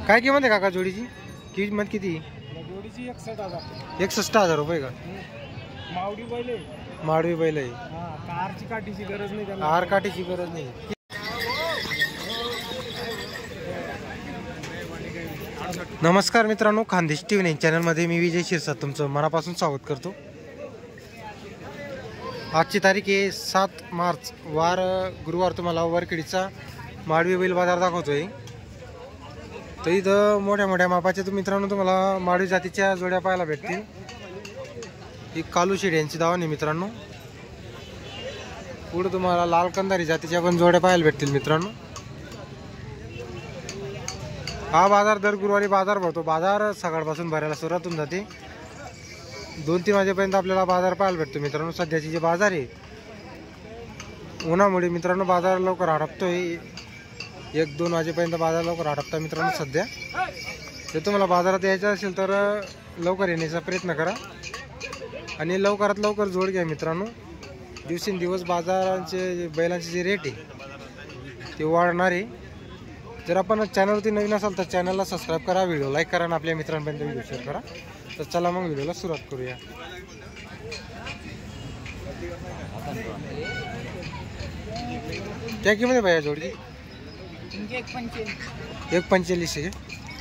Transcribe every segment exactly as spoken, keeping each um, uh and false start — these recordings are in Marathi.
काय किंमत आहे काका जोडीची? किंमत किती? जोडीची एकसष्ट हजार. एकसष्ट हजार रुपये का? मावडी बैल आहे. माडवी बैल आहे. कारची काठीची गरज नाही त्याला. कार काठीची गरज नाही. नमस्कार मित्रांनो, खानदेश टीव्ही नाईन चॅनलमध्ये मी विजय शिरसाट तुमचं मनापासून स्वागत करतो. आजची तारीख आहे सात मार्च, वार गुरुवार. तुम्हाला वरखेडीचा माडवी बैल बाजार दाखवतोय. तर इथं मोठ्या मोठ्या मापाच्या मित्रांनो तुम्हाला माडवी जातीच्या जोड्या पाहायला भेटतील. ही कालू शेड यांची दावण आहे मित्रांनो. पुढे तुम्हाला लाल कंदारी जातीच्या पण जोड्या पाहायला भेटतील मित्रांनो. हा बाजार दर गुरुवारी बाजार भरतो. बाजार सकाळपासून भरायला सुरुवात होऊन जाते. दोन तीन वाजेपर्यंत आपल्याला बाजार पाहायला भेटतो मित्रांनो. सध्याची जे बाजार आहे उन्हामुळे मित्रांनो बाजार लवकर हडपतोय. एक दोन वाजेपर्यंत बाजार लवकर हडपता मित्रांनो सध्या. जर तुम्हाला बाजारात यायचं असेल तर लवकर येण्याचा प्रयत्न करा आणि लवकरात लवकर जोड घ्या मित्रांनो. दिवसेंदिवस बाजारांचे बैलांचे जे रेट आहे ते वाढणार आहे. जर आपण चॅनलवरती नवीन असाल तर चॅनलला सबस्क्राईब करा, व्हिडिओ लाईक करा आणि आपल्या मित्रांपर्यंत व्हिडिओ शेअर करा. तर चला मग व्हिडिओला सुरुवात करूया. क्या किंमत आहे भैया जोडची? एक पंचेचाळीस आहे.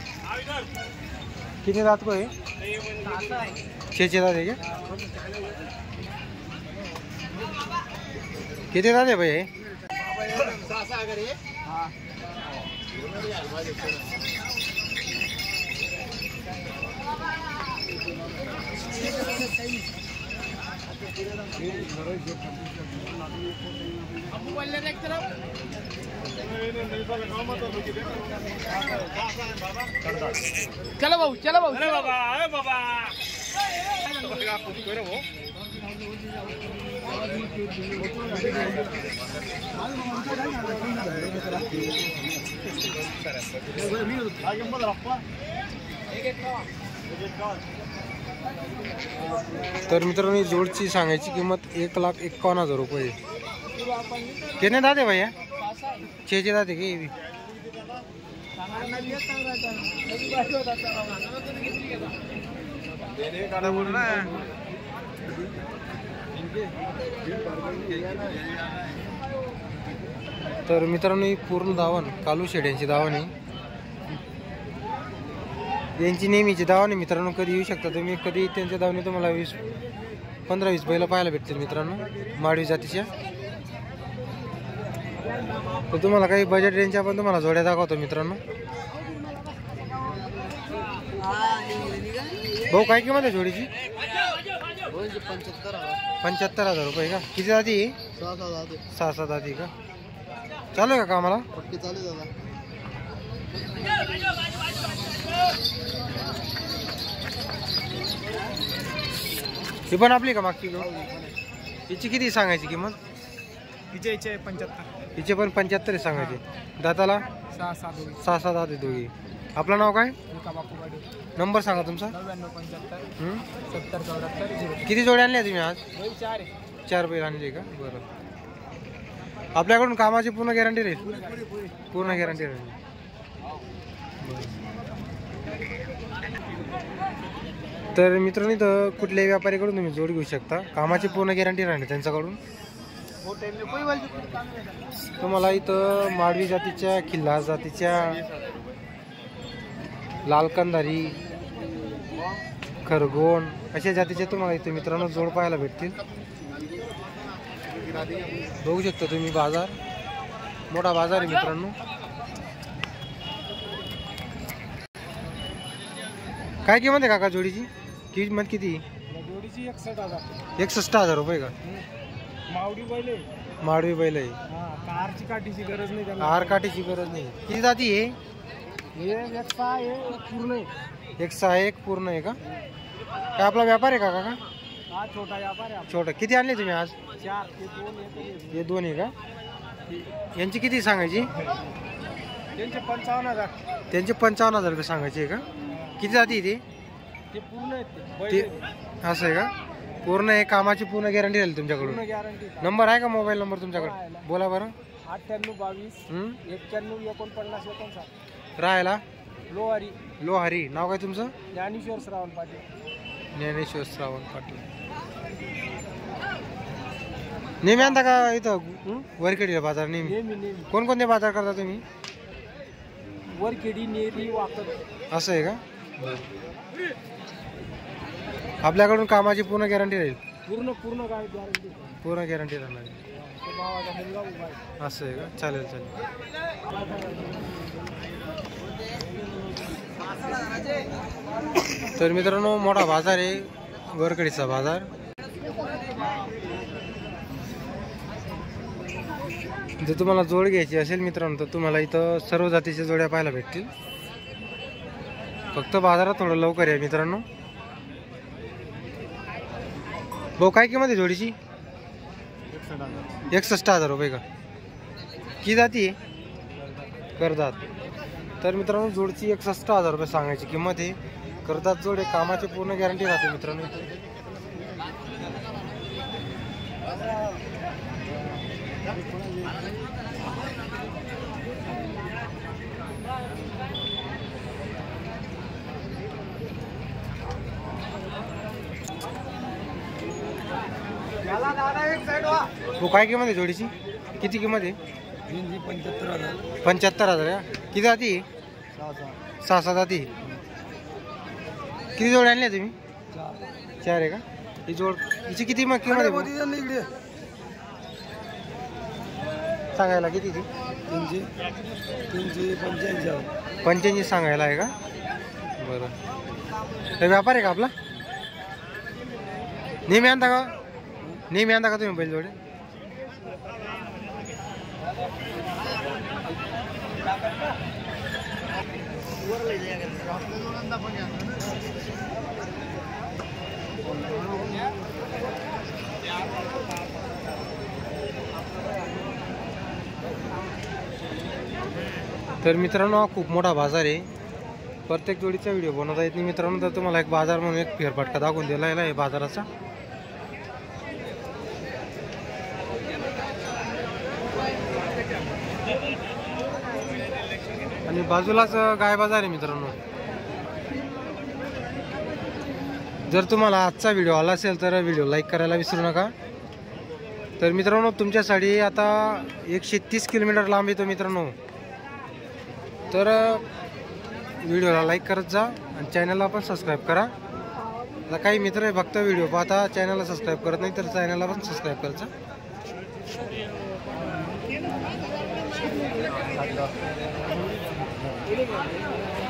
किती दात को आहे? छे छे दात आहे क्या? किती दात आहे भैया? चलो भाऊ, चलो भाऊ. अरे बाबा, अरे बाबा. तर मित्रांनो जोडची सांगायची किंमत एक लाख एक्कावन्न हजार रुपये. कितने दाते भैया? छे छे दाते के? तर मित्रांनो ही पूर्ण दावण कालू शेड यांची दावण आहे. यांची नेहमीची दावण आहे मित्रांनो. कधी येऊ शकता तुम्ही. कधी त्यांच्या दावणी तुम्हाला वीस पंधरा वीस बैल पाहायला भेटतील मित्रांनो माडवी जातीच्या. तर तुम्हाला काही बजेट रेंजच्या पण तुम्हाला जोड्या दाखवतो मित्रांनो. भाऊ काय किंमत आहे जोडीची? पंच्याहत्तर हजार रुपये का? किती जाती? सहा सात जाती का? चालू आहे का कामाला? ही पण आपली का मागची? हिची किती सांगायची किंमत? हिचे हिचे पंच्याहत्तर. हिचे पण पंच्याहत्तर सांगायचे. दाताला सहा सात सहा सात दाते दोघी. आपलं नाव काय? बापूवाडी. नंबर सांगा तुमचा. नव्याण्णव पंच्याहत्तर सत्तर चौऱ्याहत्तर झिरो. किती जोड्या आणल्या तुम्ही आज? चार चार बैल आणले का? बरं. आपल्याकडून कामाची पूर्ण गॅरंटी राहील? पूर्ण गॅरंटी राहील. तर मित्रांनो इथं कुठल्याही व्यापारीकडून तुम्ही जोड घेऊ शकता. कामाची पूर्ण गॅरंटी राहणार त्यांच्याकडून. तुम्हाला इथं माडवी जातीच्या, खिल्लार जातीच्या, लाल कंदारी, खरगोण अशा जातीचे तुम्हाला इथे मित्रांनो जोड पाहायला भेटतील. बघू शकता तुम्ही बाजार मोठा बाजार आहे मित्रांनो. काय किंमत आहे काका जोडीची? किंमत किती? जोडीची एकसष्ट हजार. एकसष्ट हजार रुपये का? मावडी बैल आहे. माडवी बैल आहे. कारची काठीची गरज नाही त्याला. कार काठीची गरज नाही. किती जाती आहे? एक सहा आहे, पूर्ण आहे. एक सहा एक पूर्ण आहे का? काय आपला व्यापार आहे का काका? हा छोटा व्यापार आहे. छोटा. किती आणले तुम्ही आज? चार. ते दोन. हे दोन आहे का? यांची किती सांगायची? त्यांचे पंचावन्न हजार. त्यांचे पंचावन्न हजार रुपये सांगायचे आहे का? किती जाती ते? ते पूर्ण आहेत ते असं आहे का? पूर्ण आहे. कामाची पूर्ण गॅरंटी राहील तुमच्याकडून. नंबर आहे का मोबाईल नंबर तुमच्याकडे? बोला बरं. अठ्ठ्याण्णव बावीस एक्क्याण्णव एकोणपन्नास एकोणसाठ. राहायला लोहारी लोहारी. नाव काय तुमचं? ज्ञानेश्वर श्रावण पाटील. ज्ञानेश्वर श्रावण पाटील. नेहमी आणता का इथं वरखेडीला बाजार? नेहमी. नेहमी नेहमी कोणकोणते बाजार करता तुम्ही? वरखेडी, नेरी, वाकड. असं आहे का? आपल्याकडून कामाची पूर्ण गॅरंटी राहील? पूर्ण पूर्ण काय गॅरंटी. पूर्ण गॅरंटी राहणार. भावाचा मुलगा उभा आहे. असं आहे का? चालेल चालेल. तर मित्रांनो मोठा बाजार आहे वरकडीचा बाजार. जर तुम्हाला जोड घ्यायची असेल मित्रांनो तर तुम्हाला इथं सर्व जातीच्या जोड्या पाहायला भेटतील. फक्त बाजारात थोडं लवकर आहे मित्रांनो. भाऊ काय किंमत आहे जोडीची? एकसष्ट हजार रुपये का? किती जाती आहे? करदात. तर मित्रांनो जोडची एकसष्ट हजार रुपये सांगायची किंमत आहे. करदात जोड आहे. कामाची पूर्ण गॅरंटी राहते मित्रांनो. वो काय किंमत आहे जोडीची? किती किंमत आहे? पंच्याहत्तर हजार. पंच्याहत्तर हजार का? किती जाती? सहा सहा जाती. किती जोड आणले तुम्ही? चार आहे का? ही जोड हिची किती मग किंमत आहे? सांगायला किती ती? तीनशे तीनशे पंच्याऐंशी हजार. पंच्याऐंशी सांगायला आहे का? बरं. तर व्यापार आहे का आपला? नेहमी आणता का? नेहमी आणता का तुम्ही बैल जोडे? तर मित्रांनो हा खूप मोठा बाजार आहे. प्रत्येक जोडीचा व्हिडिओ बनवता येत नाही मित्रांनो. तर तुम्हाला एक बाजार म्हणून एक फेरफटका दाखवून दिला आहे बाजाराचा. आणि बाजूलाच गाय बाजार आहे मित्रांनो. जर तुम्हाला आजचा व्हिडिओ आला असेल तर व्हिडिओ लाईक करायला विसरू नका. तर मित्रांनो तुमच्यासाठी आता एकशे तीस किलोमीटर लांब येतो मित्रांनो. तर व्हिडिओला लाईक करत जा आणि चॅनलला पण सबस्क्राईब करा. आता काही मित्र आहे फक्त व्हिडिओ पाहता चॅनलला सबस्क्राईब करत नाही तर चॅनलला पण सबस्क्राईब करायचं. Thank you.